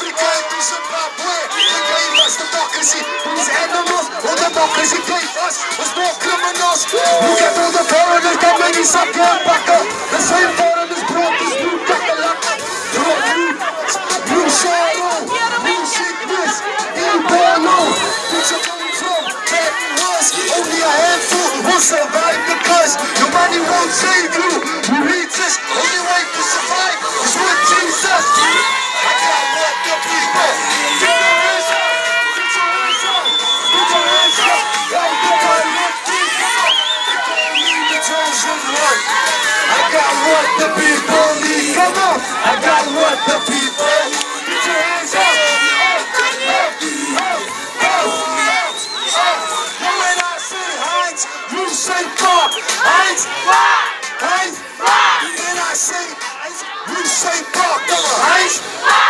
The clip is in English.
África e do Zimbábue. Ninguém faz democracy dos animals. Ou democracy quem faz os bons criminosos. Look at all the foreigners coming in some girl back up. The same foreigners brought this new Cadillac. New sorrow, new sickness, Ebola. Put your bones on, bad was only a handful will survive because your money won't save you. You need this, only way to survive is with Jesus. I got what the people. Put your hands up, put your hands up, put your hands up. Like the one with people. They call me the chosen one. I got what the people need. Come on, I got what the people. Put your hands up. When I say Heinz, you say Park. Heinz, Heinz, Heinz. When I say Heinz, you say Park. Heinz.